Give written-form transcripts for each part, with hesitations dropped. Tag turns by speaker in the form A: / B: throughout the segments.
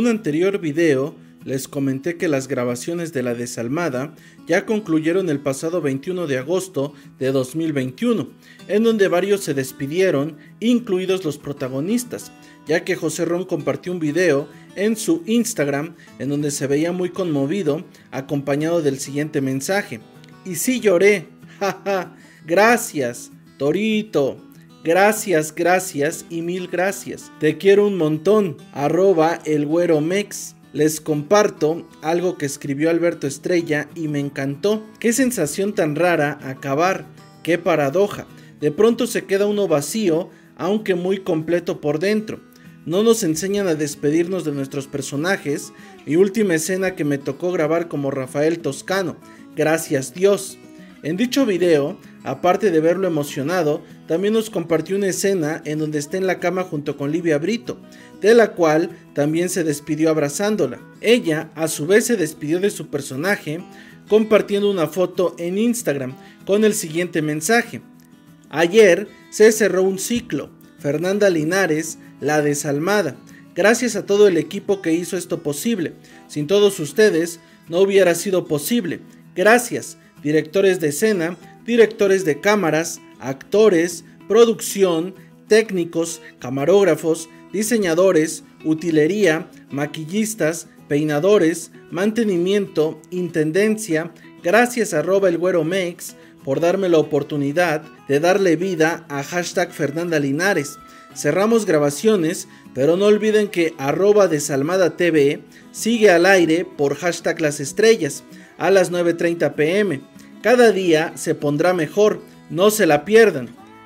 A: anterior video les comenté que las grabaciones de La Desalmada ya concluyeron el pasado 21 de agosto de 2021, en donde varios se despidieron, incluidos los protagonistas, ya que José Ron compartió un video en su Instagram en donde se veía muy conmovido, acompañado del siguiente mensaje: y sí lloré, jaja, gracias, Torito. Gracias y mil gracias. Te quiero un montón. @elgüeromex. Les comparto algo que escribió Alberto Estrella y me encantó. Qué sensación tan rara acabar. Qué paradoja. De pronto se queda uno vacío, aunque muy completo por dentro. No nos enseñan a despedirnos de nuestros personajes. Mi última escena que me tocó grabar como Rafael Toscano. Gracias Dios. En dicho video, aparte de verlo emocionado, también nos compartió una escena en donde está en la cama junto con Livia Brito, de la cual también se despidió abrazándola. Ella, a su vez, se despidió de su personaje, compartiendo una foto en Instagram con el siguiente mensaje: ayer se cerró un ciclo. Fernanda Linares, La Desalmada. Gracias a todo el equipo que hizo esto posible. Sin todos ustedes, no hubiera sido posible. Gracias. Directores de escena, directores de cámaras, actores, producción, técnicos, camarógrafos, diseñadores, utilería, maquillistas, peinadores, mantenimiento, intendencia. Gracias @elgüeromex por darme la oportunidad de darle vida a #FernandaLinares. Cerramos grabaciones, pero no olviden que @desalmadatv sigue al aire por #lasestrellas a las 9:30 p.m. Cada día se pondrá mejor, no se la pierdan.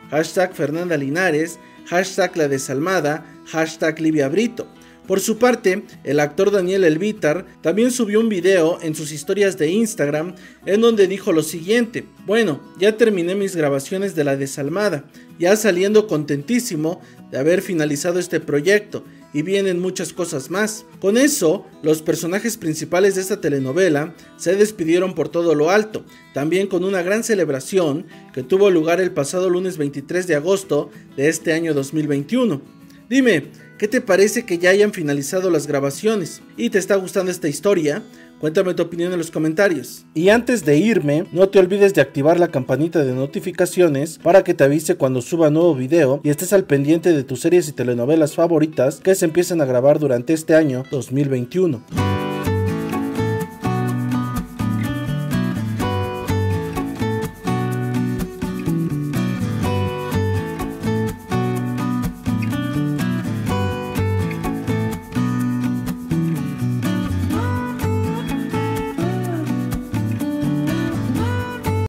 A: #FernandaLinares, #La Desalmada, #Livia Brito. Por su parte, el actor Daniel Elvitar también subió un video en sus historias de Instagram en donde dijo lo siguiente: bueno, ya terminé mis grabaciones de La Desalmada, ya saliendo contentísimo de haber finalizado este proyecto y vienen muchas cosas más. Con eso, los personajes principales de esta telenovela se despidieron por todo lo alto, también con una gran celebración que tuvo lugar el pasado lunes 23 de agosto de este año 2021. Dime, ¿qué te parece que ya hayan finalizado las grabaciones? ¿Y te está gustando esta historia? Cuéntame tu opinión en los comentarios. Y antes de irme, no te olvides de activar la campanita de notificaciones para que te avise cuando suba nuevo video y estés al pendiente de tus series y telenovelas favoritas que se empiezan a grabar durante este año 2021.